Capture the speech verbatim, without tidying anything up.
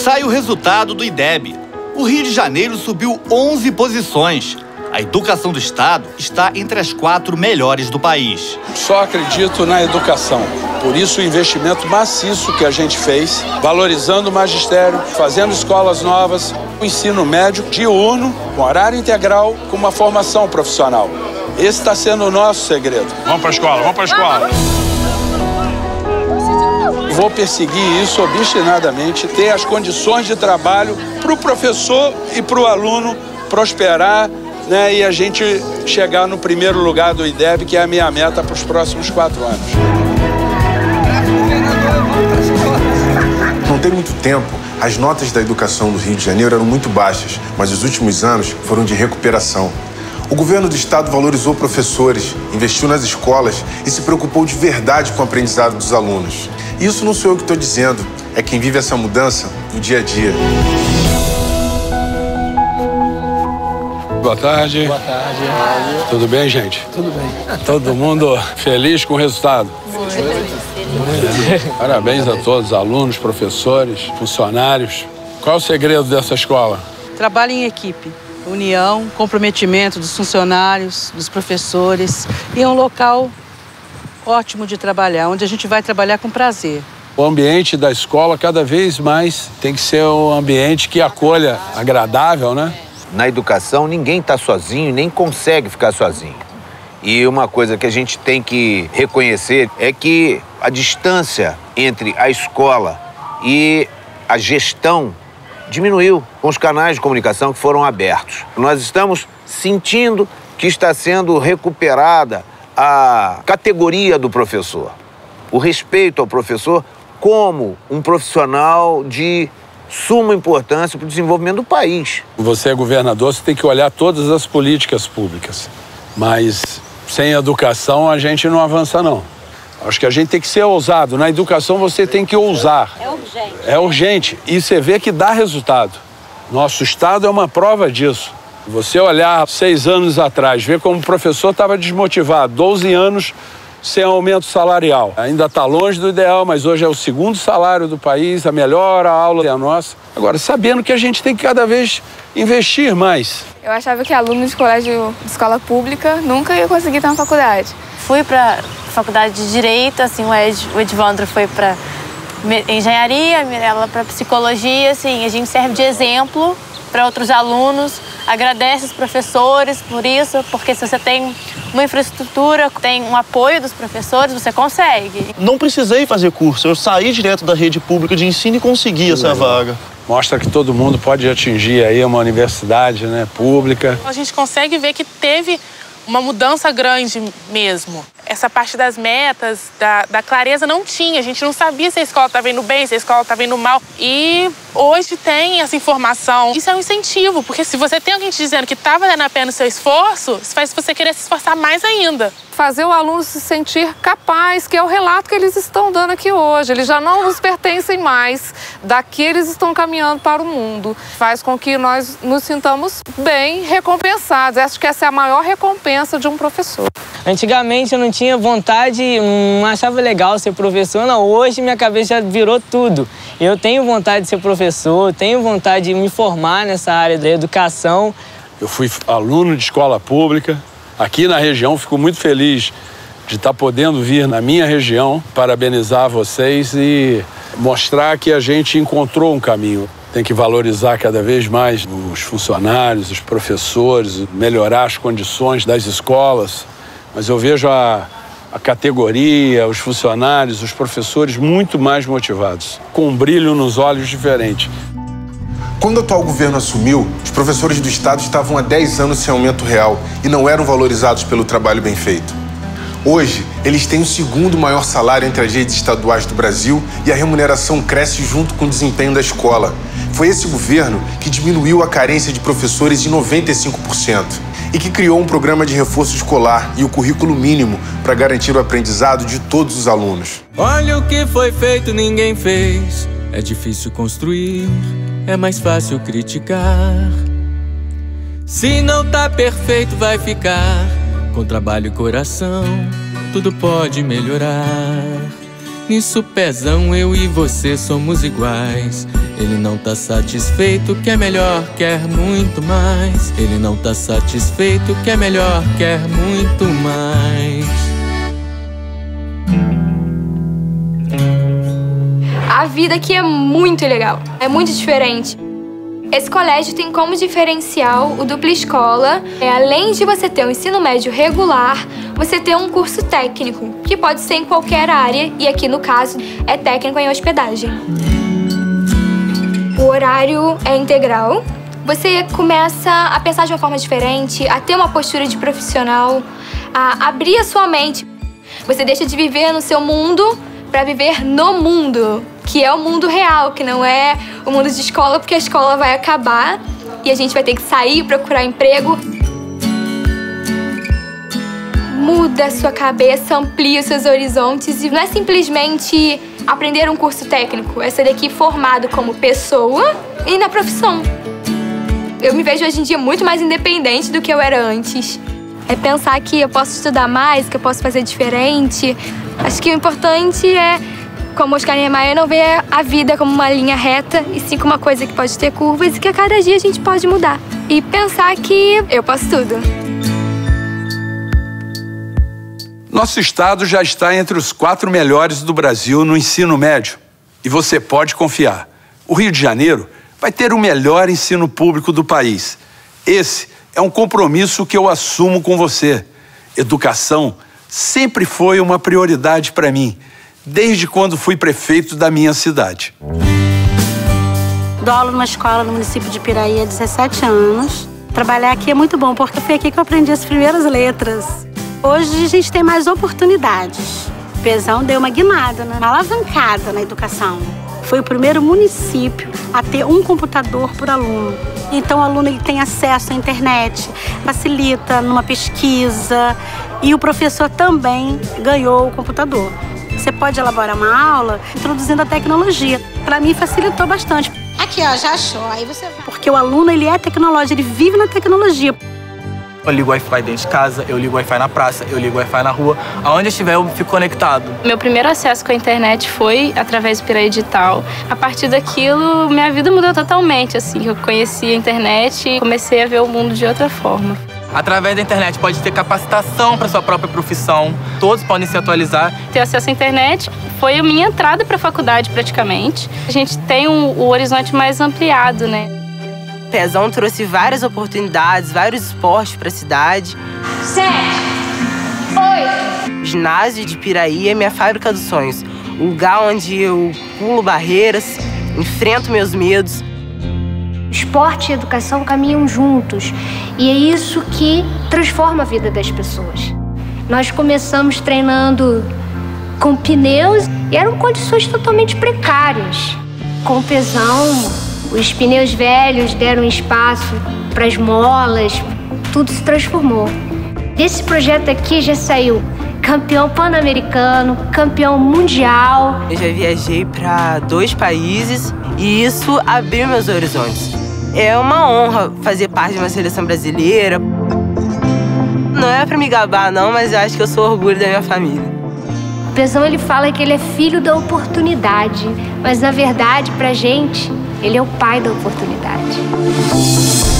Sai o resultado do IDEB. O Rio de Janeiro subiu onze posições. A educação do estado está entre as quatro melhores do país. Só acredito na educação. Por isso o investimento maciço que a gente fez, valorizando o magistério, fazendo escolas novas, o ensino médio diurno, com horário integral, com uma formação profissional. Esse está sendo o nosso segredo. Vamos para a escola, vamos para a escola. Vou perseguir isso obstinadamente, ter as condições de trabalho para o professor e para o aluno prosperar, né, e a gente chegar no primeiro lugar do IDEB, que é a minha meta para os próximos quatro anos. Não tem muito tempo, as notas da educação do Rio de Janeiro eram muito baixas, mas os últimos anos foram de recuperação. O governo do estado valorizou professores, investiu nas escolas e se preocupou de verdade com o aprendizado dos alunos. E isso não sou eu que estou dizendo, é quem vive essa mudança no dia a dia. Boa tarde. Boa tarde. Tudo bem, gente? Tudo bem. Todo mundo feliz com o resultado? É. Parabéns a todos, alunos, professores, funcionários. Qual é o segredo dessa escola? Trabalho em equipe, união, comprometimento dos funcionários, dos professores. E é um local ótimo de trabalhar, onde a gente vai trabalhar com prazer. O ambiente da escola cada vez mais tem que ser um ambiente que acolha, agradável, né? Na educação, ninguém está sozinho, nem consegue ficar sozinho. E uma coisa que a gente tem que reconhecer é que a distância entre a escola e a gestão diminuiu com os canais de comunicação que foram abertos. Nós estamos sentindo que está sendo recuperada a categoria do professor, o respeito ao professor como um profissional de suma importância para o desenvolvimento do país. Você é governador, você tem que olhar todas as políticas públicas, mas sem educação a gente não avança, não. Acho que a gente tem que ser ousado. Na educação você tem que ousar. É urgente. É urgente. E você vê que dá resultado. Nosso estado é uma prova disso. Você olhar seis anos atrás, ver como o professor estava desmotivado, doze anos sem aumento salarial. Ainda está longe do ideal, mas hoje é o segundo salário do país, a melhor aula é a nossa. Agora, sabendo que a gente tem que cada vez investir mais. Eu achava que aluno de colégio de escola pública nunca ia conseguir estar na faculdade. Fui para faculdade de Direito, assim, o, Ed, o Edvandro foi para engenharia, a Mirella para psicologia, assim, a gente serve de exemplo para outros alunos, agradece os professores por isso, porque se você tem uma infraestrutura, tem um apoio dos professores, você consegue. Não precisei fazer curso, eu saí direto da rede pública de ensino e consegui essa vaga. Mostra que todo mundo pode atingir aí uma universidade, né, pública. A gente consegue ver que teve uma mudança grande mesmo. Essa parte das metas, da, da clareza, não tinha. A gente não sabia se a escola estava indo bem, se a escola estava indo mal. E hoje tem essa informação. Isso é um incentivo, porque se você tem alguém te dizendo que está valendo a pena o seu esforço, isso faz você querer se esforçar mais ainda. Fazer o aluno se sentir capaz, que é o relato que eles estão dando aqui hoje. Eles já não nos pertencem mais, daqui eles estão caminhando para o mundo. Faz com que nós nos sintamos bem recompensados. Acho que essa é a maior recompensa de um professor. Antigamente eu não tinha vontade, não achava legal ser professor, não. Hoje minha cabeça já virou tudo. Eu tenho vontade de ser professor, tenho vontade de me formar nessa área da educação. Eu fui aluno de escola pública. Aqui na região, fico muito feliz de estar podendo vir na minha região parabenizar vocês e mostrar que a gente encontrou um caminho. Tem que valorizar cada vez mais os funcionários, os professores, melhorar as condições das escolas. Mas eu vejo a, a categoria, os funcionários, os professores muito mais motivados, com um brilho nos olhos diferente. Quando o atual governo assumiu, os professores do estado estavam há dez anos sem aumento real e não eram valorizados pelo trabalho bem feito. Hoje, eles têm o segundo maior salário entre as redes estaduais do Brasil e a remuneração cresce junto com o desempenho da escola. Foi esse governo que diminuiu a carência de professores em noventa e cinco por cento e que criou um programa de reforço escolar e o currículo mínimo para garantir o aprendizado de todos os alunos. Olha o que foi feito, ninguém fez. É difícil construir, é mais fácil criticar. Se não tá perfeito, vai ficar. Com trabalho e coração, tudo pode melhorar. Nisso, pezão, eu e você somos iguais. Ele não tá satisfeito, quer melhor, quer muito mais. Ele não tá satisfeito, quer melhor, quer muito mais. A vida aqui é muito legal, é muito diferente. Esse colégio tem como diferencial o dupla escola. É, além de você ter um ensino médio regular, você ter um curso técnico, que pode ser em qualquer área, e aqui no caso é técnico em hospedagem. O horário é integral. Você começa a pensar de uma forma diferente, a ter uma postura de profissional, a abrir a sua mente. Você deixa de viver no seu mundo para viver no mundo, que é o mundo real, que não é o mundo de escola, porque a escola vai acabar e a gente vai ter que sair e procurar emprego. Muda a sua cabeça, amplia os seus horizontes e não é simplesmente aprender um curso técnico, é sair daqui formado como pessoa e na profissão. Eu me vejo hoje em dia muito mais independente do que eu era antes. É pensar que eu posso estudar mais, que eu posso fazer diferente. Acho que o importante é, como Oscar Niemeyer, não ver a vida como uma linha reta, e sim como uma coisa que pode ter curvas e que a cada dia a gente pode mudar. E pensar que eu posso tudo. Nosso estado já está entre os quatro melhores do Brasil no ensino médio. E você pode confiar. O Rio de Janeiro vai ter o melhor ensino público do país. Esse é um compromisso que eu assumo com você. Educação sempre foi uma prioridade para mim, desde quando fui prefeito da minha cidade. Dou aula numa escola no município de Piraí há dezessete anos. Trabalhar aqui é muito bom, porque foi aqui que eu aprendi as primeiras letras. Hoje a gente tem mais oportunidades. O Pezão deu uma guinada, né? Uma alavancada na educação. Foi o primeiro município a ter um computador por aluno. Então o aluno ele tem acesso à internet, facilita numa pesquisa, e o professor também ganhou o computador. Você pode elaborar uma aula introduzindo a tecnologia. Para mim facilitou bastante. Aqui, ó, já achou. Aí você vai. Porque o aluno ele é tecnológico, ele vive na tecnologia. Eu ligo o Wi-Fi dentro de casa, eu ligo o Wi-Fi na praça, eu ligo o Wi-Fi na rua. Aonde eu estiver, eu fico conectado. Meu primeiro acesso com a internet foi através do Piraí Digital. A partir daquilo, minha vida mudou totalmente, assim. Eu conheci a internet e comecei a ver o mundo de outra forma. Através da internet pode ter capacitação para sua própria profissão, todos podem se atualizar. Ter acesso à internet foi a minha entrada para a faculdade, praticamente. A gente tem um, o horizonte mais ampliado, né? O Pezão trouxe várias oportunidades, vários esportes para a cidade. Sete, oito. O ginásio de Piraí é minha fábrica dos sonhos. Um lugar onde eu pulo barreiras, enfrento meus medos. Esporte e educação caminham juntos. E é isso que transforma a vida das pessoas. Nós começamos treinando com pneus e eram condições totalmente precárias. Com o Pezão, os pneus velhos deram espaço para as molas, tudo se transformou. Desse projeto aqui já saiu campeão pan-americano, campeão mundial. Eu já viajei para dois países e isso abriu meus horizontes. É uma honra fazer parte de uma seleção brasileira. Não é para me gabar não, mas eu acho que eu sou orgulho da minha família. O Pezão ele fala que ele é filho da oportunidade, mas na verdade pra gente ele é o pai da oportunidade.